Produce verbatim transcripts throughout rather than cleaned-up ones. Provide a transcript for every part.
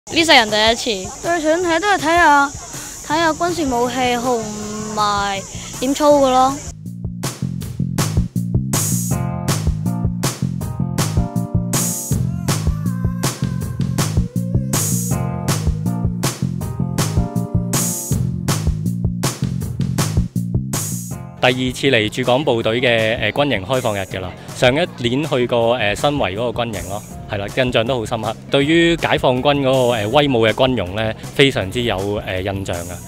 呢世人第一次，最想睇都係睇下睇下軍事武器同埋點操嘅咯。 第二次嚟駐港部隊嘅誒軍營開放日嘅啦，上一年去過誒新圍嗰個軍營咯，係啦，印象都好深刻。對於解放軍嗰個誒威武嘅軍容咧，非常之有誒印象㗎。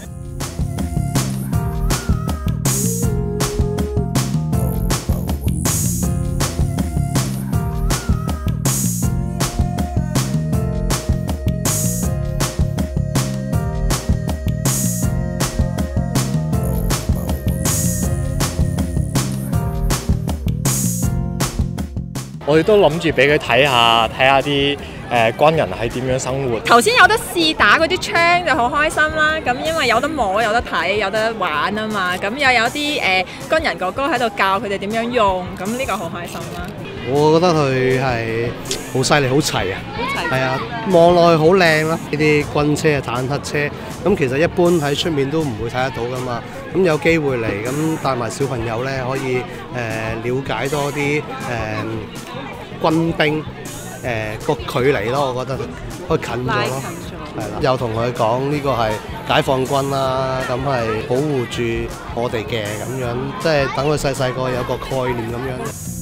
我哋都諗住俾佢睇下，睇下啲誒軍人係點樣生活。 頭先有得試打嗰啲槍就好開心啦，咁因為有得摸、有得睇、有得玩啊嘛，咁又有啲誒、呃、軍人哥哥喺度教佢哋點樣用，咁呢個好開心啦。 我覺得佢係好犀利、好齊啊！係啊，望落去好靚啦，呢啲軍車啊、坦克車，咁其實一般喺出面都唔會睇得到噶嘛。咁有機會嚟，咁帶埋小朋友咧，可以誒、呃、了解多啲誒、呃、軍兵誒個、呃、距離咯，我覺得可以近咗咯，係啦。又同佢講呢個係解放軍啦，咁係保護住我哋嘅咁樣，即係等佢細細個有個概念咁樣。